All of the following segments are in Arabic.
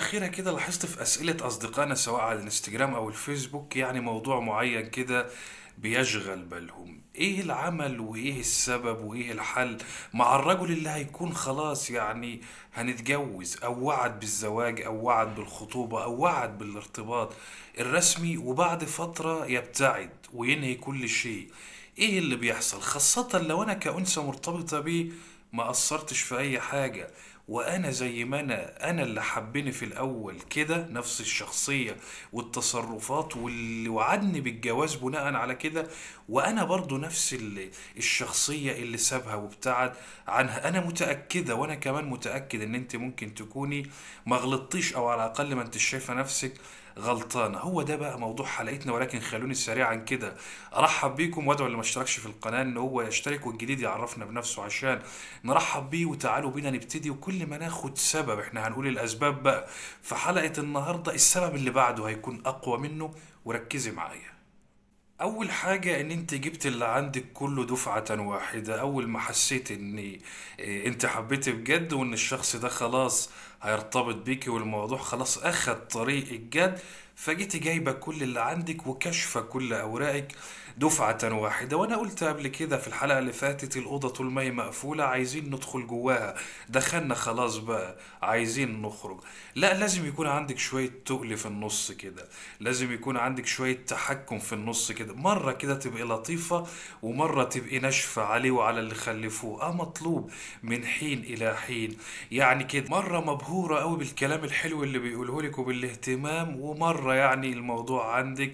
الأخيرة كده لاحظت في أسئلة أصدقائنا سواء على الانستجرام أو الفيسبوك يعني موضوع معين كده بيشغل بالهم. إيه العمل وإيه السبب وإيه الحل مع الرجل اللي هيكون خلاص يعني هنتجوز أو وعد بالزواج أو وعد بالخطوبة أو وعد بالارتباط الرسمي وبعد فترة يبتعد وينهي كل شيء؟ إيه اللي بيحصل خاصة لو أنا كأنثى مرتبطة بيه ما قصرتش في أي حاجة، وانا زي ما انا اللي حبني في الاول كده نفس الشخصية والتصرفات واللي وعدني بالجواز بناء على كده، وانا برضو نفس الشخصية اللي سابها وابتعد عنها. انا متأكدة وانا كمان متأكد ان انت ممكن تكوني ما غلطتيش او على الاقل ما انت شايفة نفسك غلطانة. هو ده بقى موضوع حلقتنا، ولكن خلوني سريعا كده ارحب بيكم وادعو اللي ما اشتركش في القناة ان هو يشترك والجديد يعرفنا بنفسه عشان نرحب بيه. وتعالوا بينا نبتدي، وكل ما ناخد سبب احنا هنقول الاسباب بقى في حلقة النهاردة، السبب اللي بعده هيكون اقوى منه. وركزي معايا. اول حاجة ان انت جبت اللي عندك كله دفعة واحدة اول ما حسيت ان انت حبيتي بجد وان الشخص ده خلاص هيرتبط بيكي والموضوع خلاص اخد طريق الجد، فجيتي جايبة كل اللي عندك وكشفة كل اوراقك دفعة واحدة. وانا قلت قبل كده في الحلقة اللي فاتت الأوضة طول ما هي مقفولة عايزين ندخل جواها، دخلنا خلاص بقى عايزين نخرج. لا، لازم يكون عندك شوية تقل في النص كده، لازم يكون عندك شوية تحكم في النص كده، مرة كده تبقي لطيفة ومرة تبقي ناشفة عليه وعلى اللي خلفوه. مطلوب من حين إلى حين يعني كده، مرة مبهورة قوي بالكلام الحلو اللي بيقوله لك وبالاهتمام، ومرة يعني الموضوع عندك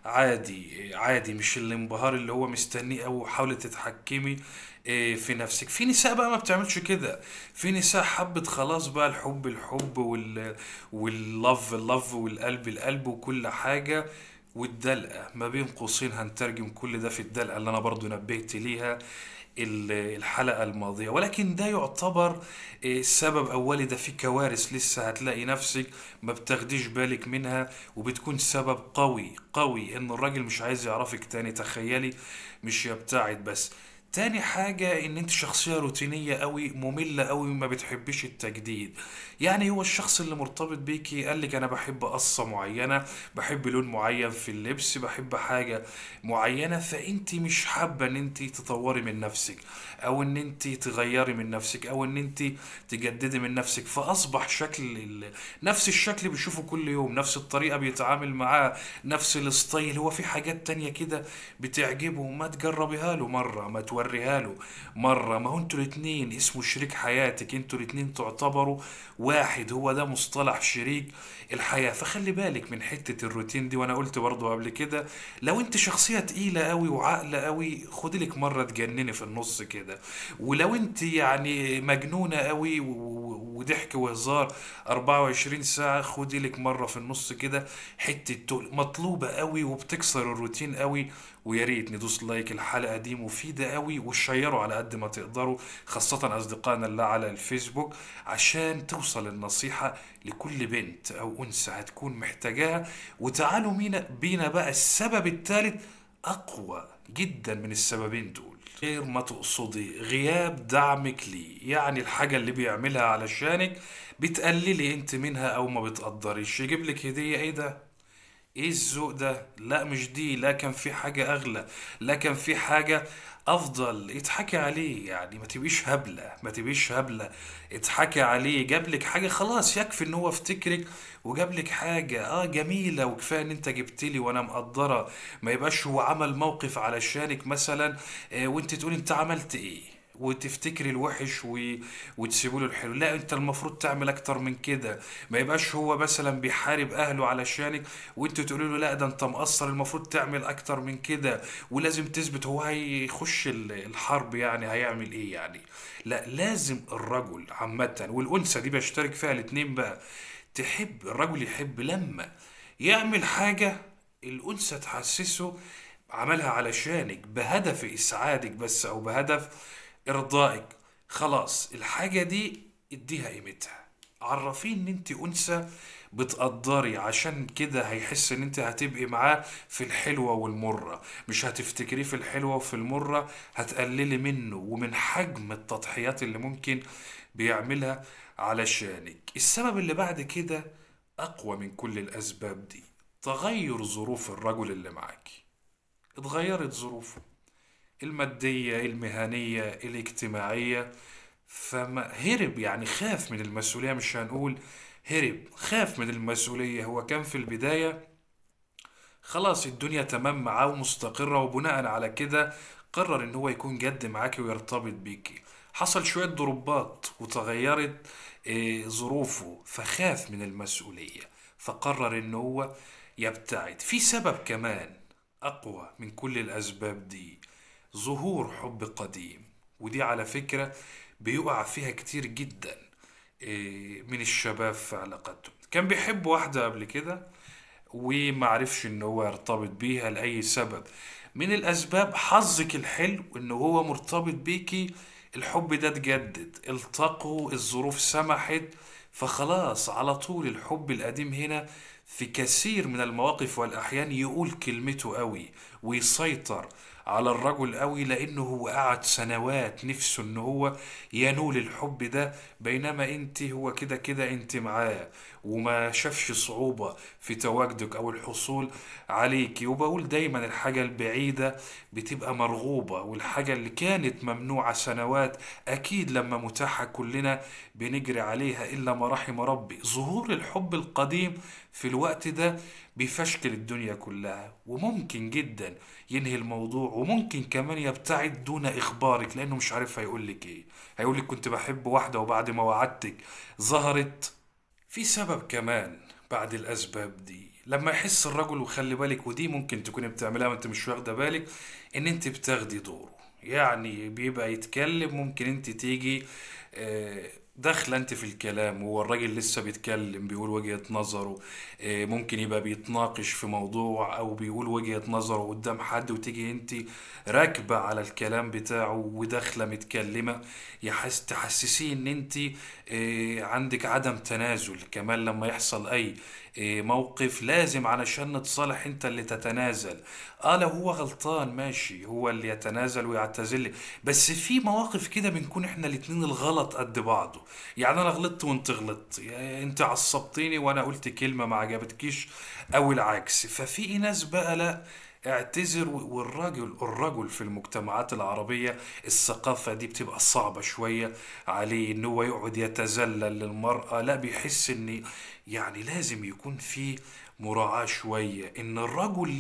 عادي عادي، مش الانبهار اللي هو مستنيه، او حاولي تتحكمي في نفسك. في نساء بقى ما بتعملش كده، في نساء حبت خلاص بقى الحب الحب واللف اللف والقلب القلب وكل حاجة، والدلقة ما بين قوسين هنترجم كل ده في الدلقة اللي انا برضو نبهت ليها الحلقة الماضية. ولكن ده يعتبر سبب أولي، ده في كوارث لسه هتلاقي نفسك ما بتاخديش بالك منها، وبتكون سبب قوي قوي إن الراجل مش عايز يعرفك تاني. تخيلي، مش يبتعد بس. تاني حاجة ان انت شخصية روتينية قوي مملة قوي ما بتحبش التجديد. يعني هو الشخص اللي مرتبط بيكي قالك انا بحب قصة معينة، بحب لون معين في اللبس، بحب حاجة معينة، فانت مش حابة ان انت تطوري من نفسك او ان انت تغيري من نفسك او ان انت تجددي من نفسك. فاصبح نفس الشكل بيشوفه كل يوم، نفس الطريقة بيتعامل معاه، نفس الستايل. هو في حاجات تانية كده بتعجبه، ما تجربيها له مرة، ما توريها له مرة. ما هو انتوا الاتنين اسمه شريك حياتك، انتوا الاتنين تعتبروا واحد، هو ده مصطلح شريك الحياة. فخلي بالك من حتة الروتين دي. وانا قلت برضو قبل كده لو انت شخصية تقيلة قوي وعاقلة قوي خدي لك مرة تجنني في النص كده. ولو انت يعني مجنونة قوي وضحك وهزار 24 ساعة خدي لك مرة في النص كده. حتة تقل مطلوبة قوي وبتكسر الروتين قوي. ويا ريت ندوس لايك، الحلقة دي مفيدة قوي، وشيروا على قد ما تقدروا خاصة أصدقائنا اللي على الفيسبوك عشان توصل النصيحة لكل بنت أو أنثى هتكون محتاجاها. وتعالوا بينا بقى السبب الثالث أقوى جدا من السببين دول، غير ما تقصدي غياب دعمك ليه. يعني الحاجة اللي بيعملها علشانك بتقللي انت منها او ما بتقدريش. يجيب لك هدية، ايه ده؟ ايه الذوق ده؟ لا مش دي، لا كان في حاجة اغلى، لا كان في حاجة افضل. يتحكي عليه يعني، ما تبقيش هبلة ما تبقيش هبلة. اتحكي عليه، جابلك حاجة خلاص يكفي ان هو افتكرك وجابلك حاجة جميلة، وكفاية ان انت جبتلي وانا مقدرة. ما يبقاش هو عمل موقف علشانك مثلا وانت تقول انت عملت ايه وتفتكري الوحش وتسيبوا له الحلو. لا، انت المفروض تعمل اكتر من كده. ما يبقاش هو مثلا بيحارب اهله علشانك وانت تقولوا له لا ده انت مقصر، المفروض تعمل اكتر من كده ولازم تثبت. هو هيخش الحرب يعني هيعمل ايه يعني؟ لا، لازم الرجل عامة والانثى دي بيشترك فيها الاتنين بقى. الرجل يحب لما يعمل حاجة الانثى تحسسه عملها علشانك بهدف اسعادك بس او بهدف ارضائك. خلاص الحاجة دي اديها قيمتها، عرفيه ان انت انثى بتقدري. عشان كده هيحس ان انت هتبقي معاه في الحلوة والمرة، مش هتفتكريه في الحلوة وفي المرة، هتقللي منه ومن حجم التضحيات اللي ممكن بيعملها علشانك. السبب اللي بعد كده أقوى من كل الأسباب دي تغير ظروف الرجل اللي معاكي. اتغيرت ظروفه المادية، المهنية، الاجتماعية، فما هرب، يعني خاف من المسؤولية، مش هنقول هرب، خاف من المسؤولية. هو كان في البداية خلاص الدنيا تمام معاه ومستقرة، وبناء على كده قرر ان هو يكون جد معاكي ويرتبط بيكي. حصل شوية ضربات وتغيرت ظروفه، فخاف من المسؤولية، فقرر ان هو يبتعد. في سبب كمان اقوى من كل الاسباب دي، ظهور حب قديم. ودي على فكرة بيقع فيها كتير جدا من الشباب في علاقاتهم. كان بيحب واحدة قبل كده ومعرفش ان هو يرتبط بيها لأي سبب من الأسباب. حظك الحلو ان هو مرتبط بيكي، الحب ده اتجدد، التقوا، الظروف سمحت، فخلاص على طول الحب القديم هنا في كثير من المواقف والأحيان يقول كلمته قوي ويسيطر على الرجل قوي، لأنه هو قعد سنوات نفسه ان هو ينول الحب ده، بينما انت هو كده كده انت معاه وما شافش صعوبة في تواجدك او الحصول عليكي. وبقول دايما الحاجة البعيدة بتبقى مرغوبة، والحاجة اللي كانت ممنوعة سنوات اكيد لما متاحة كلنا بنجري عليها الا ما رحم ربي. ظهور الحب القديم في الوقت ده بيفشكل الدنيا كلها، وممكن جدا ينهي الموضوع، وممكن كمان يبتعد دون اخبارك، لانه مش عارف هيقولك ايه. هيقولك كنت بحب واحدة وبعد ما وعدتك ظهرت. في سبب كمان بعد الأسباب دي، لما يحس الرجل، وخلي بالك ودي ممكن تكوني بتعملها وانت مش واخدة بالك، ان انت بتاخدي دوره. يعني بيبقى يتكلم، ممكن انت تيجي داخلة انت في الكلام، وهو الراجل لسه بيتكلم بيقول وجهة نظره. ممكن يبقى بيتناقش في موضوع او بيقول وجهة نظره قدام حد، وتيجي انت راكبة على الكلام بتاعه وداخلة متكلمة، تحسسيه ان انت عندك عدم تنازل. كمان لما يحصل اي موقف لازم علشان نتصالح انت اللي تتنازل. اه لو هو غلطان ماشي، هو اللي يتنازل ويعتذر، بس في مواقف كده بنكون احنا الاتنين الغلط قد بعضه. يعني انا غلطت وانت غلطت، يعني انت عصبتني وانا قلت كلمة ما عجبتكيش او العكس. ففي ناس بقى لا، اعتذر. والرجل في المجتمعات العربية الثقافة دي بتبقى صعبة شوية عليه ان هو يقعد يتذلل للمرأة. لا، بيحس ان يعني لازم يكون في مراعاة شوية، ان الرجل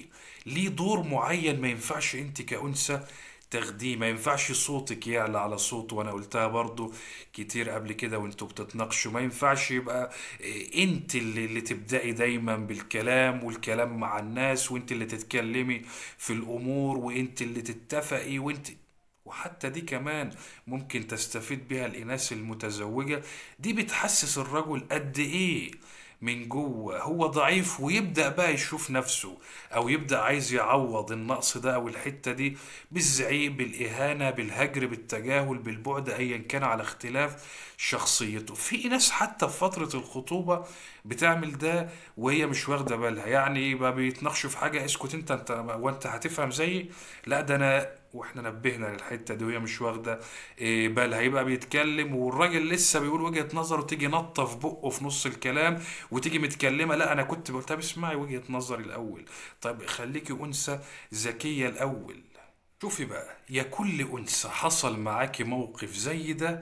ليه دور معين، ما ينفعش انت كأنثى تاخديه، ما ينفعش صوتك يعلى على صوته. وانا قلتها برضو كتير قبل كده وانتوا بتتناقشوا، ما ينفعش يبقى انت اللي تبدأي دايما بالكلام والكلام مع الناس، وانت اللي تتكلمي في الامور، وانت اللي تتفقي، وانت. وحتى دي كمان ممكن تستفيد بها الإناث المتزوجة. دي بتحسس الرجل قد إيه من جوه هو ضعيف، ويبدأ بقى يشوف نفسه، أو يبدأ عايز يعوض النقص ده أو الحتة دي بالزعيق، بالإهانة، بالهجر، بالتجاهل، بالبعد، أيا كان على اختلاف شخصيته. في ناس حتى في فترة الخطوبة بتعمل ده وهي مش واخدة بالها. يعني يبقى بيتناقشوا في حاجة، اسكت انت وانت هتفهم زيي، لا ده انا، واحنا نبهنا للحته دي وهي مش واخده بالها. يبقى بيتكلم والراجل لسه بيقول وجهه نظره، تيجي نطه في بقه في نص الكلام، وتيجي متكلمه لا انا كنت بقول. طب اسمعي وجهه نظري الاول، طب خليكي انثى ذكيه الاول. شوفي بقى يا كل انثى حصل معاكي موقف زي ده،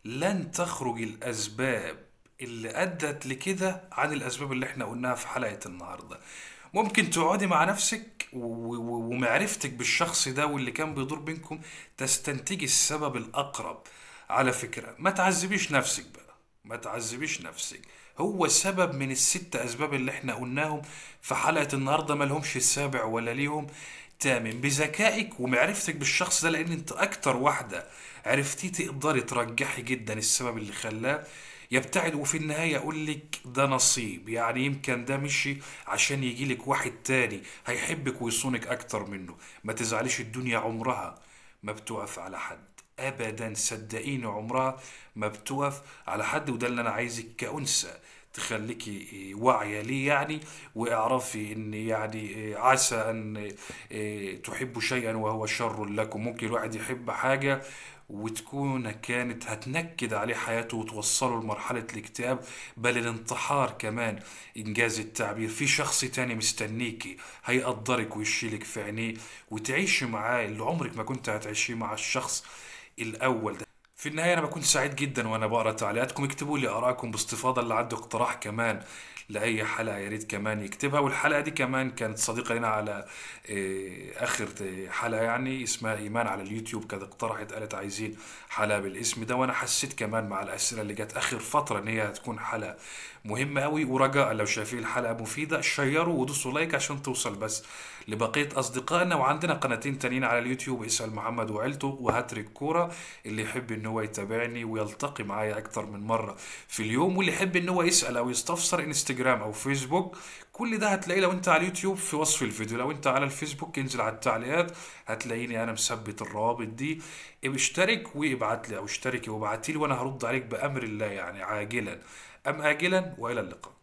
لن تخرج الاسباب اللي ادت لكده عن الاسباب اللي احنا قلناها في حلقه النهارده. ممكن تقعدي مع نفسك ومعرفتك بالشخص ده واللي كان بيدور بينكم تستنتجي السبب الأقرب. على فكرة ما تعذبيش نفسك بقى، ما تعذبيش نفسك. هو سبب من الست أسباب اللي احنا قلناهم في حلقة النهاردة، ما لهمش السابع ولا ليهم تامن. بذكائك ومعرفتك بالشخص ده، لأن انت أكتر واحدة عرفتيه تقدري ترجحي جدا السبب اللي خلاه يبتعد. وفي النهاية أقول لك ده نصيب، يعني يمكن ده مشي عشان يجيلك واحد تاني هيحبك ويصونك أكتر منه. ما تزعليش، الدنيا عمرها ما بتقف على حد أبدا، صدقيني عمرها ما بتقف على حد. وده اللي أنا عايزك كأنثى تخليكي واعية ليه يعني، واعرفي ان يعني عسى ان تحبوا شيئا وهو شر لكم. ممكن الواحد يحب حاجة وتكون كانت هتنكد عليه حياته وتوصله لمرحلة الاكتئاب، بل الانتحار كمان. إنجاز التعبير، في شخص تاني مستنيكي هيقدرك ويشيلك في عينيه وتعيشي معاه اللي عمرك ما كنت هتعيشيه مع الشخص الأول ده. في النهاية أنا بكون سعيد جدا وأنا بقرأ تعليقاتكم. اكتبوا لي آرائكم باستفاضة، اللي عنده اقتراح كمان لأي حلقة يا ريت كمان يكتبها. والحلقة دي كمان كانت صديقة لنا على آخر حلقة يعني اسمها إيمان على اليوتيوب، كانت اقترحت قالت عايزين حلقة بالاسم ده، وأنا حسيت كمان مع الأسئلة اللي جت آخر فترة إن هي هتكون حلقة مهمة أوي. ورجاء لو شايفين الحلقة مفيدة شيروا ودوسوا لايك عشان توصل بس لبقية أصدقائنا. وعندنا قناتين تانيين على اليوتيوب، اسأل محمد وعيلته وهاتريك كورة، اللي يحب ان هو يتابعني ويلتقي معايا اكتر من مرة في اليوم، واللي يحب ان هو يسأل او يستفسر انستجرام او فيسبوك. كل ده هتلاقيه لو انت على اليوتيوب في وصف الفيديو، لو انت على الفيسبوك انزل على التعليقات هتلاقيني انا مثبت الروابط دي. اشترك وابعت لي او اشتركي وابعتي لي وانا هرد عليك بامر الله يعني عاجلا ام اجلا. والى اللقاء.